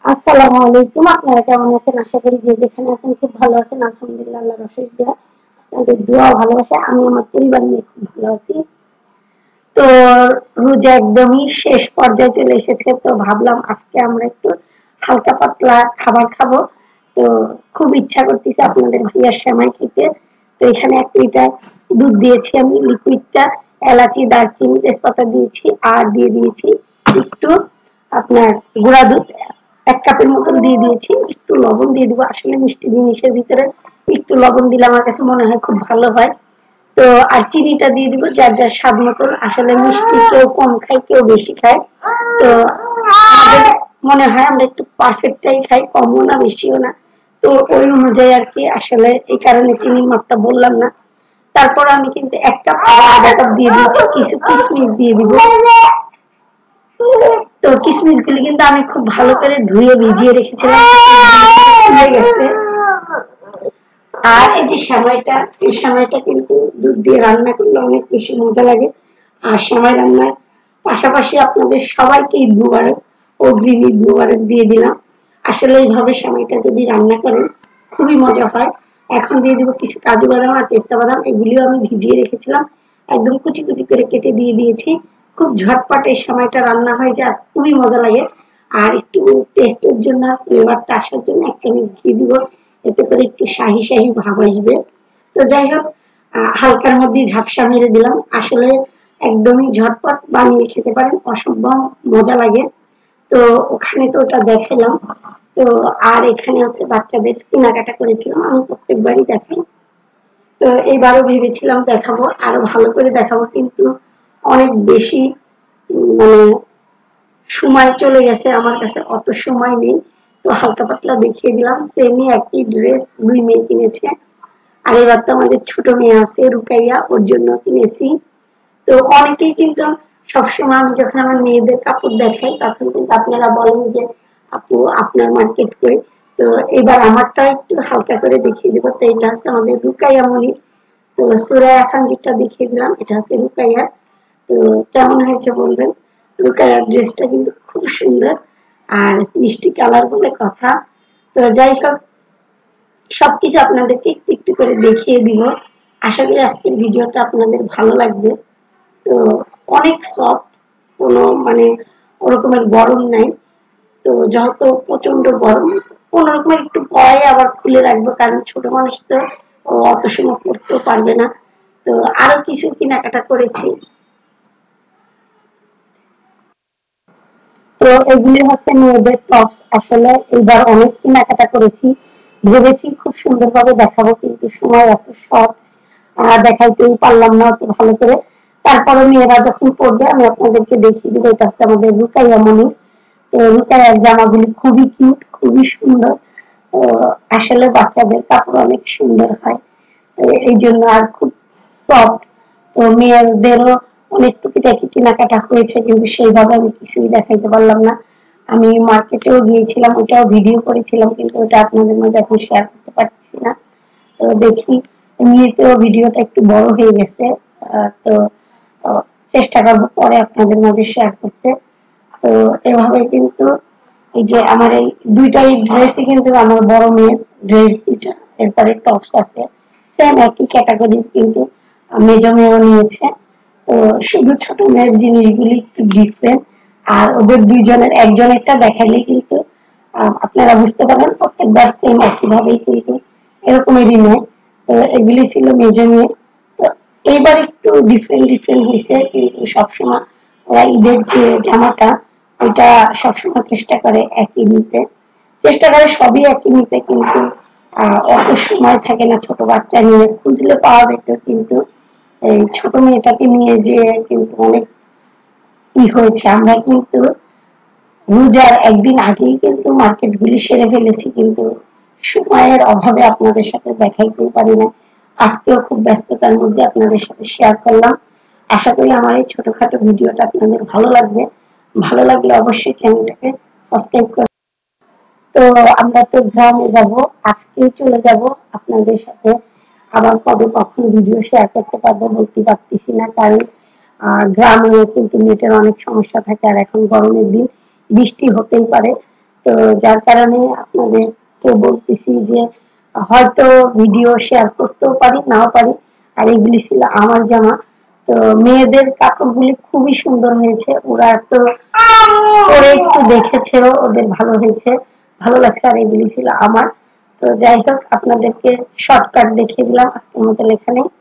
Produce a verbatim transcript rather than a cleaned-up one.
আসসালামু আলাইকুম। আপনারা কেমন আছেন? আশা করি যে যেখানে আছেন খুব ভালো আছেন। আলহামদুলিল্লাহ, আল্লাহর অশেষ দোয়া। আপনাদের দোয়া ভালোবাসা আমি আমার পরিবার নিয়ে খুব ভালো আছি। তো রোজা একদমই শেষ পর্যায়ে চলে এসেছে। তো ভাবলাম আজকে আমরা একটু হালকা পাতলা খাবার খাবো। তো খুব ইচ্ছা করতেছে আপনাদের ভাইয়ার সেমাই খেতে। তো এখানে এক লিটার দুধ দিয়েছি আমি, লিকুইডটা এলাচি, দারচিনি, তেজপাতা দিয়েছি আর দিয়ে দিয়েছি একটু আপনার গুঁড়া দুধ এক কাপের মতন দিয়ে দিয়েছি। একটু লবণ দিয়ে দিব। আসলে মিষ্টি জিনিসের ভিতরে একটু লবণ দিলে আমার কাছে মনে হয় খুব ভালো হয়। তো আর চিনিটা দিয়ে দিব যার যার স্বাদ মতন। আসলে মিষ্টি কেউ কম খায়, কেউ বেশি খায়। তো আমাদের মনে হয় আমরা একটু পারফেক্টটাই খাই, কমও না বেশিও না। তো ওই অনুযায়ী আর কি, আসলে এই কারণে চিনির মাপটা বললাম না। তারপর আমি কিন্তু এক কাপ আধা কাপ দিয়ে দিয়েছি, কিছু কিশমিশ দিয়ে দিব। তো কিশমিশ গুলি কিন্তু আমি খুব ভালো করে ধুয়ে ভিজিয়ে রেখেছিলাম, ফুলে গেছে। আর এই যে সেমাইটা, এই সেমাইটা কিন্তু দুধ দিয়ে রান্না করলে অনেক বেশি মজা লাগে। আর সেমাই রান্নার পাশাপাশি আপনাদের সবাইকে ঈদ মুবারক, অগ্রিম ঈদ মুবারক দিয়ে দিলাম। আসলে এইভাবে সেমাইটা যদি রান্না করেন খুবই মজা হয়। এখন দিয়ে দিব কিছু কাজু বাদাম আর পেস্তা বাদাম, এগুলিও আমি ভিজিয়ে রেখেছিলাম, একদম কুচি কুচি করে কেটে দিয়ে দিয়েছি। খুব ঝটপট এই সময়টা রান্না হয়ে যায়, খুবই মজা লাগে। আর একটু টেস্টের জন্য, ফ্লেভারটা আসার জন্য এক চামচ ঘি দিব, এতে করে একটু শাহি শাহি ভাব আসবে। তো যাই হোক, হালকার মধ্যে ঝাপসা মেরে দিলাম। আসলে একদমই ঝটপট বানিয়ে খেতে পারেন, অসম্ভব মজা লাগে। তো ওখানে তো ওটা দেখালাম। তো আর এখানে হচ্ছে বাচ্চাদের কেনাকাটা করেছিলাম, আমি প্রত্যেকবারই দেখাই। তো এবারও ভেবেছিলাম দেখাবো, আরো ভালো করে দেখাবো, কিন্তু অনেক বেশি মানে সময় চলে গেছে, আমার কাছে অত সময় নেই। তো হালকা পাতলা দেখিয়ে দিলাম। সেমই একই ড্রেস দুই মেয়ে কিনেছে। আর এবার তো আমাদের ছোট মেয়ে আছে রুকাইয়া, ওর জন্য কিনেছি। তো অনেকেই কিন্তু সবসময় আমি যখন আমার মেয়েদের কাপড় দেখাই তখন কিন্তু আপনারা বলেন যে আপু আপনার মার্কেট কই। তো এবার আমারটা একটু হালকা করে দেখিয়ে দিব। তো এটা হচ্ছে আমাদের রুকাইয়া মনির। তো সুরায় আসানজিরটা দেখিয়ে দিলাম, এটা হচ্ছে রুকাইয়া। তো কেমন হয়েছে বলবেন। রুকাইয়ার ড্রেসটা কিন্তু খুব সুন্দর আর মিষ্টি কালার বলে কথা। তো যাই হোক, সবকিছু আপনাদেরকে একটু একটু করে দেখিয়ে দিব। আশা করি আজকের ভিডিওটা আপনাদের ভালো লাগবে। তো অনেক সফট, কোনো মানে ওরকমের গরম নাই। তো যত প্রচন্ড গরম, কোনো রকমের একটু পরে আবার খুলে রাখবো, কারণ ছোট মানুষ তো অত সময় পড়তেও পারবে না। তো আরো কিছু কেনাকাটা করেছি। তো এগুলি হচ্ছে মেয়েদের টপস। আসলে এইবার অনেক কেনাকাটা করেছি, ভেবেছি খুব সুন্দরভাবে দেখাবো, কিন্তু সময় এত শর্ট, দেখাইতেই পারলাম না অত ভালো করে। তারপরে মেয়েরা যখন পড়বে আমি আপনাদেরকে দেখিয়ে দিব। এটা হচ্ছে আমাদের রুকাইয়া মনির। তো রুকাইয়ার জামাগুলি খুবই কিউট, খুবই সুন্দর। তো আসলে বাচ্চাদের কাপড় অনেক সুন্দর হয়, তো এই জন্য আর খুব সফট। তো মেয়েদেরও অনেক টুকিটাকি কেনাকাটা হয়েছে, কিন্তু সেইভাবে আমি কিছুই দেখাইতে পারলাম না। আমি মার্কেটেও গিয়েছিলাম, ওটাও ভিডিও করেছিলাম, কিন্তু ওটা আপনাদের মধ্যে এখন শেয়ার করতে পারছি না। তো দেখি, এমনিতেও ভিডিওটা একটু বড় হয়ে গেছে। তো চেষ্টা করবো পরে আপনাদের মাঝে শেয়ার করতে। তো এভাবে কিন্তু এই যে আমার এই দুইটাই ড্রেসই কিন্তু আমার বড় মেয়ের ড্রেস দুইটা, এরপরে টপস আছে সেম একই ক্যাটাগরির, কিন্তু মেজ মেয়েও নিয়েছে। তো শুধু ছোট মেয়ের জিনিসগুলি একটু ডিফারেন্ট। আর ওদের দুইজনের একজনেরটা দেখাইলে কিন্তু আপনারা বুঝতে পারবেন প্রত্যেকবার সেম একই ভাবেই কিন্তু এরকমেরই নয়। তো এগুলি ছিল মেজ মেয়ে। তো এইবার একটু ডিফারেন্ট ডিফারেন্ট হয়েছে, কিন্তু সবসময় ওরা ঈদের যে জামাটা ওইটা সবসময় চেষ্টা করে একই নিতে, চেষ্টা করে সবই একই নিতে, কিন্তু অত সময় থাকে না ছোট বাচ্চা নিয়ে, খুঁজলে পাওয়া যেত, কিন্তু এই ছোট মেয়েটাকে নিয়ে যে কিন্তু অনেক ই হয়েছে। আমরা কিন্তু রোজার একদিন আগেই কিন্তু মার্কেট গুলি সেরে ফেলেছি, কিন্তু সময়ের অভাবে আপনাদের সাথে দেখাইতেই পারি না। আজকেও খুব ব্যস্ততার মধ্যে আপনাদের সাথে শেয়ার করলাম। আশা করি আমার এই ছোটখাটো ভিডিওটা আপনাদের ভালো লাগবে। ভালো লাগলে অবশ্যই চ্যানেলটাকে সাবস্ক্রাইব করবেন। তো আমরা তো গ্রামে যাব, আজকেই চলে যাব আপনাদের সাথে। আবার কবে কখন ভিডিও শেয়ার করতে পারবো বলতে পারতেছি না, কারণ গ্রামে কিন্তু নেটের অনেক সমস্যা থাকে, আর এখন গরমের দিন বৃষ্টি হতেই পারে। তো তো যার কারণে আপনাদেরকে বলতেছি যে হয়তো ভিডিও শেয়ার করতেও পারি নাও পারি। আর এগুলি ছিল আমার জামা। তো মেয়েদের কাপড়গুলি খুবই সুন্দর হয়েছে, ওরা তো পরে একটু দেখেছে, ওদের ভালো হয়েছে, ভালো লাগছে। আর এগুলি ছিল আমার। তো যাই হোক, আপনাদেরকে শর্টকাট দেখিয়ে দিলাম, আজকের মতো এখানেই।